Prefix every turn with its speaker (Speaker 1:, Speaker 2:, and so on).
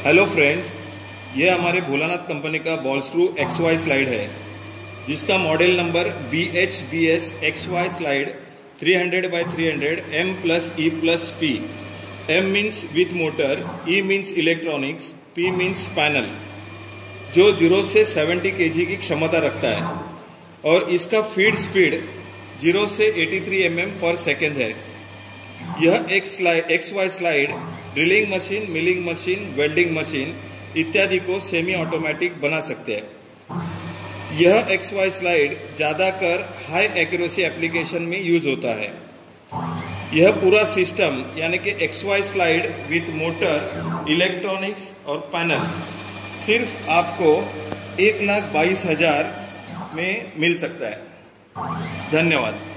Speaker 1: Hello friends, ये हमारे Bholanath company का बॉल स्क्रू XY स्लाइड है, जिसका model number BHBS-XYSLIDE-300x300 M+E+P। M means with motor, E means electronics, P means panel, जो 0 से 70 kg की क्षमता रखता है और इसका फीड स्पीड 0 से 83 mm पर सेकेंड है। यह एक XY slide drilling machine, milling machine, welding machine इत्यादि को सेमी ऑटोमेटिक बना सकते हैं। यह XY स्लाइड ज़्यादातर हाई एक्यूरेसी एप्लीकेशन में यूज होता है। यह पूरा सिस्टम यानी कि XY slide with motor, electronics और पैनल सिर्फ आपको 1,22,000 में मिल सकता है। धन्यवाद।